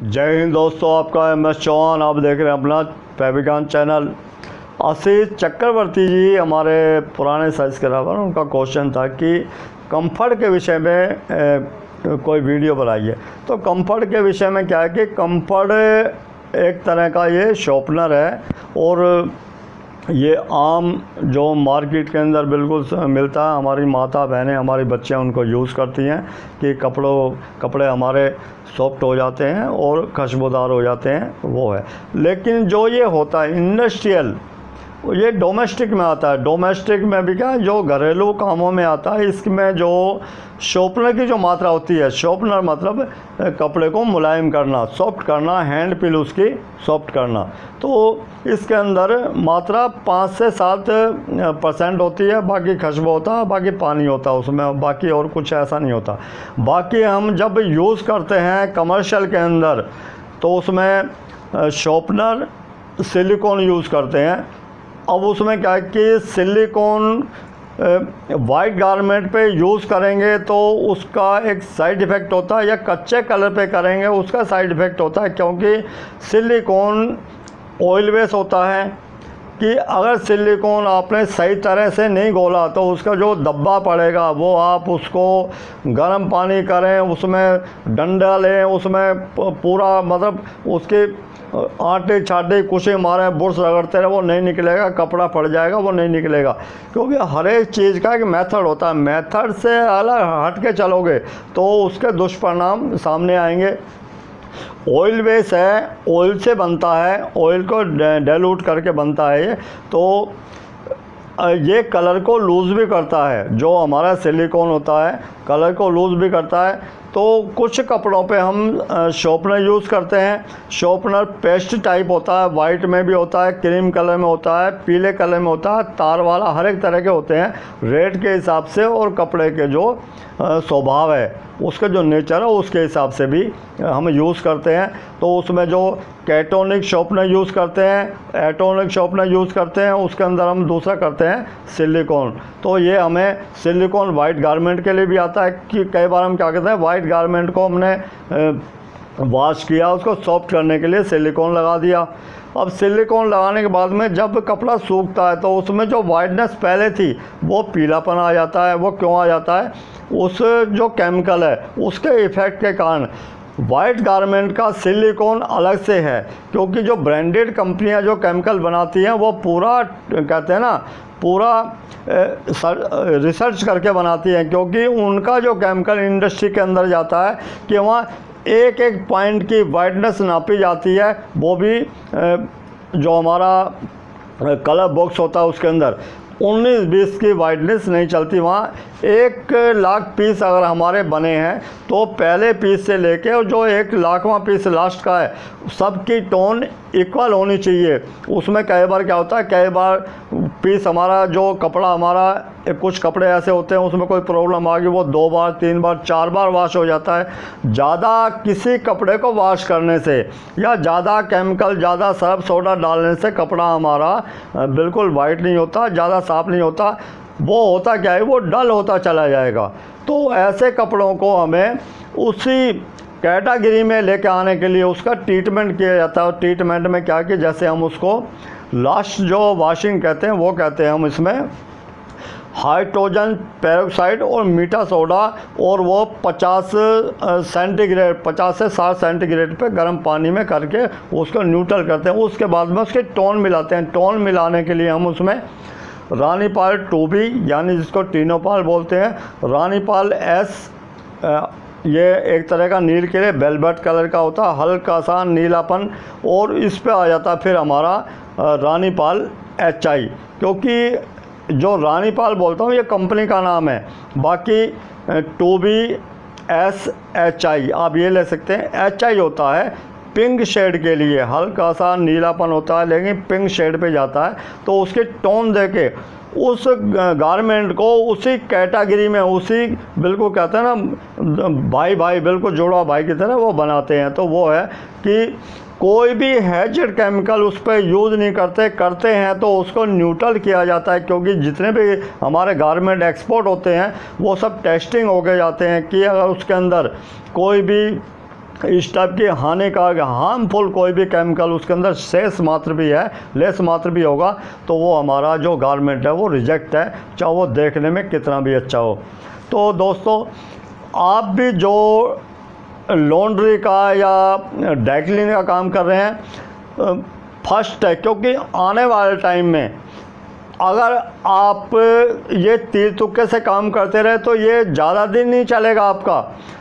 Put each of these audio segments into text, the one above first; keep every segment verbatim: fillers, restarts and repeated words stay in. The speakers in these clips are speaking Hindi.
जय हिंद दोस्तों, आपका एम एस चौहान। आप देख रहे हैं अपना फैब्रिकान चैनल। आशीष चक्रवर्ती जी हमारे पुराने सब्सक्राइबर, उनका क्वेश्चन था कि कंफर्ट के विषय में ए, कोई वीडियो बनाइए। तो कंफर्ट के विषय में क्या है कि कंफर्ट एक तरह का ये शॉर्पनर है और ये आम जो मार्केट के अंदर बिल्कुल मिलता है। हमारी माता बहनें, हमारी बच्चियाँ उनको यूज़ करती हैं कि कपड़ों कपड़े हमारे सॉफ्ट हो जाते हैं और खुशबूदार हो जाते हैं, वो है। लेकिन जो ये होता है इंडस्ट्रियल, ये डोमेस्टिक में आता है। डोमेस्टिक में भी क्या, जो घरेलू कामों में आता है, इसमें जो शॉर्पनर की जो मात्रा होती है, शॉर्पनर मतलब कपड़े को मुलायम करना, सॉफ्ट करना, हैंड पिल उसकी सॉफ्ट करना। तो इसके अंदर मात्रा पाँच से सात परसेंट होती है। बाकी खुशबू होता है, बाकी पानी होता है उसमें, बाकी और कुछ ऐसा नहीं होता। बाकी हम जब यूज़ करते हैं कमर्शियल के अंदर, तो उसमें शॉर्पनर सिलिकॉन यूज़ करते हैं। अब उसमें क्या है कि सिलिकॉन वाइट गारमेंट पे यूज़ करेंगे तो उसका एक साइड इफ़ेक्ट होता है, या कच्चे कलर पे करेंगे उसका साइड इफ़ेक्ट होता है, क्योंकि सिलिकॉन ऑयल बेस होता है। कि अगर सिलिकॉन आपने सही तरह से नहीं घोला तो उसका जो धब्बा पड़ेगा, वो आप उसको गर्म पानी करें, उसमें डंडा लें, उसमें पूरा मतलब उसके आटे छाटे कुशे मारे, बुर्श रगड़ते रहे, वो नहीं निकलेगा, कपड़ा फट जाएगा, वो नहीं निकलेगा। क्योंकि हर एक चीज़ का एक मेथड होता है। मेथड से अलग हट के चलोगे तो उसके दुष्परिणाम सामने आएंगे। ऑयल बेस है, ऑयल से बनता है, ऑयल को डाइल्यूट करके बनता है ये। तो ये कलर को लूज़ भी करता है, जो हमारा सिलिकॉन होता है कलर को लूज़ भी करता है। तो कुछ कपड़ों पे हम शॉर्पनर यूज़ करते हैं। शॉर्पनर पेस्ट टाइप होता है, वाइट में भी होता है, क्रीम कलर में होता है, पीले कलर में होता है, तार वाला, हर एक तरह के होते हैं रेट के हिसाब से और कपड़े के जो स्वभाव है, उसका जो नेचर है उसके हिसाब से भी हम यूज़ करते हैं। तो उसमें जो कैटोनिक शॉर्पनर यूज़ करते हैं, एटोनिक शॉर्पनर यूज़ करते हैं, उसके अंदर हम दूसरा करते हैं सिलिकॉन। तो ये हमें सिलिकॉन वाइट गारमेंट के लिए भी आता है कि कई बार हम क्या कहते हैं, वाइट गारमेंट को हमने वॉश किया, उसको सॉफ्ट करने के लिए सिलिकॉन लगा दिया। अब सिलिकॉन लगाने के बाद में जब कपड़ा सूखता है तो उसमें जो वाइटनेस पहले थी वो पीलापन आ जाता है। वो क्यों आ जाता है? उस जो केमिकल है उसके इफ़ेक्ट के कारण। वाइट गारमेंट का सिलिकॉन अलग से है, क्योंकि जो ब्रांडेड कंपनियां जो केमिकल बनाती हैं वो पूरा कहते हैं ना, पूरा रिसर्च करके बनाती हैं, क्योंकि उनका जो केमिकल इंडस्ट्री के अंदर जाता है कि वहाँ एक एक पॉइंट की वाइटनेस नापी जाती है। वो भी जो हमारा कलर बॉक्स होता है उसके अंदर उन्नीस बीस की वाइटनेस नहीं चलती। वहाँ एक लाख पीस अगर हमारे बने हैं तो पहले पीस से लेके और जो एक लाखवां पीस लास्ट का है, सबकी टोन इक्वल होनी चाहिए। उसमें कई बार क्या होता है, कई बार पीस हमारा जो कपड़ा हमारा, कुछ कपड़े ऐसे होते हैं उसमें कोई प्रॉब्लम आ गई, वो दो बार तीन बार चार बार वॉश हो जाता है। ज़्यादा किसी कपड़े को वॉश करने से या ज़्यादा केमिकल, ज़्यादा सर्फ सोडा डालने से कपड़ा हमारा बिल्कुल वाइट नहीं होता, ज़्यादा साफ नहीं होता। वो होता क्या है, वो डल होता चला जाएगा। तो ऐसे कपड़ों को हमें उसी कैटेगरी में लेके आने के लिए उसका ट्रीटमेंट किया जाता है। और ट्रीटमेंट में क्या कि जैसे हम उसको लास्ट जो वॉशिंग कहते हैं वो कहते हैं हम इसमें हाइड्रोजन पेरोक्साइड और मीठा सोडा, और वो पचास सेंटीग्रेड पचास से साठ सेंटीग्रेड पे गर्म पानी में करके उसको न्यूट्रल करते हैं। उसके बाद में उसके टोन मिलाते हैं। टोन मिलाने के लिए हम उसमें रानीपाल टू बी यानी जिसको टीनोपाल बोलते हैं, रानीपाल एस, ये एक तरह का नील के लिए वेलवेट कलर का होता है, हल्का सा नीलापन, और इस पे आ जाता फिर हमारा रानीपाल एच आई। क्योंकि जो रानीपाल बोलता हूँ ये कंपनी का नाम है, बाकी two B S H I आप ये ले सकते हैं। एच आई होता है पिंक शेड के लिए, हल्का सा नीलापन होता है लेकिन पिंक शेड पे जाता है। तो उसके टोन देके उस गारमेंट को उसी कैटेगरी में, उसी बिल्कुल कहते हैं ना भाई भाई, बिल्कुल जोड़ा भाई की तरह वो बनाते हैं। तो वो है कि कोई भी हैजेड केमिकल उस पर यूज़ नहीं करते करते हैं तो उसको न्यूट्रल किया जाता है। क्योंकि जितने भी हमारे गारमेंट एक्सपोर्ट होते हैं वो सब टेस्टिंग हो गए जाते हैं कि अगर उसके अंदर कोई भी इस टाइप की हानिकारक हार्मफुल कोई भी केमिकल उसके अंदर शेष मात्र भी है, लेस मात्र भी होगा, तो वो हमारा जो गारमेंट है वो रिजेक्ट है, चाहे वो देखने में कितना भी अच्छा हो। तो दोस्तों, आप भी जो लॉन्ड्री का या ड्राई क्लीनिंग का काम कर रहे हैं, फर्स्ट है, क्योंकि आने वाले टाइम में अगर आप ये तीर तुक्के से काम करते रहे तो ये ज़्यादा दिन नहीं चलेगा आपका।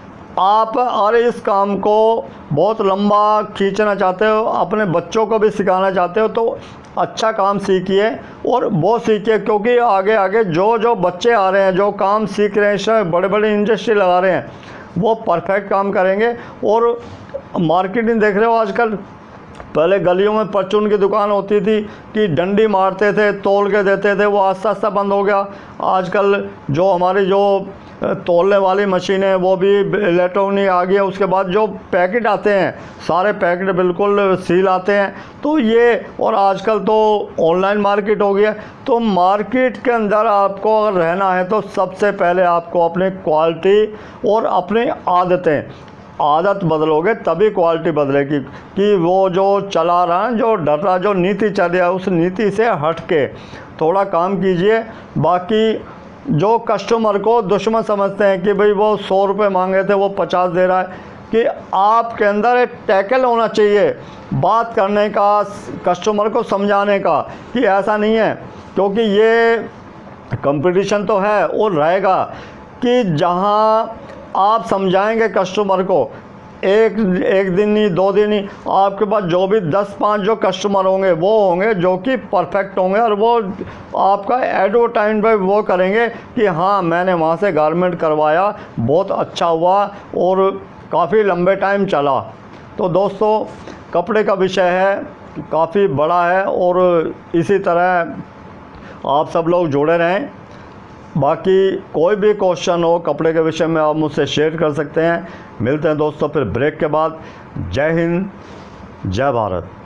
आप और इस काम को बहुत लंबा खींचना चाहते हो, अपने बच्चों को भी सिखाना चाहते हो, तो अच्छा काम सीखिए और वो सीखिए, क्योंकि आगे आगे जो जो बच्चे आ रहे हैं, जो काम सीख रहे हैं, इसमें बड़े बड़े इंडस्ट्री लगा रहे हैं, वो परफेक्ट काम करेंगे। और मार्केटिंग देख रहे हो आजकल, पहले गलियों में परचून की दुकान होती थी कि डंडी मारते थे, तोल के देते थे, वो आस्ता आस्ता बंद हो गया। आजकल जो हमारी जो तोलने वाली मशीन है वो भी इलेक्ट्रॉनिक आ गई है। उसके बाद जो पैकेट आते हैं, सारे पैकेट बिल्कुल सील आते हैं। तो ये, और आजकल तो ऑनलाइन मार्केट हो गया। तो मार्केट के अंदर आपको अगर रहना है तो सबसे पहले आपको अपनी क्वालिटी और अपनी आदतें आदत बदलोगे तभी क्वालिटी बदलेगी। कि वो जो चला रहा है, जो डर रहा, जो नीति चल रहा है, उस नीति से हट के थोड़ा काम कीजिए। बाकी जो कस्टमर को दुश्मन समझते हैं कि भाई वो सौ रुपये मांगे थे वो पचास दे रहा है, कि आपके अंदर एक टैकल होना चाहिए बात करने का, कस्टमर को समझाने का, कि ऐसा नहीं है। क्योंकि ये कंपटीशन तो है और रहेगा कि जहाँ आप समझाएंगे कस्टमर को, एक एक दिन नहीं, दो दिन नहीं, आपके पास जो भी दस पाँच जो कस्टमर होंगे वो होंगे जो कि परफेक्ट होंगे, और वो आपका एडवर्टाइजमेंट वो करेंगे कि हाँ मैंने वहाँ से गारमेंट करवाया, बहुत अच्छा हुआ और काफ़ी लंबे टाइम चला। तो दोस्तों, कपड़े का विषय है, काफ़ी बड़ा है, और इसी तरह आप सब लोग जुड़े रहें। बाकी कोई भी क्वेश्चन हो कपड़े के विषय में आप मुझसे शेयर कर सकते हैं। मिलते हैं दोस्तों फिर ब्रेक के बाद। जय हिंद, जय भारत।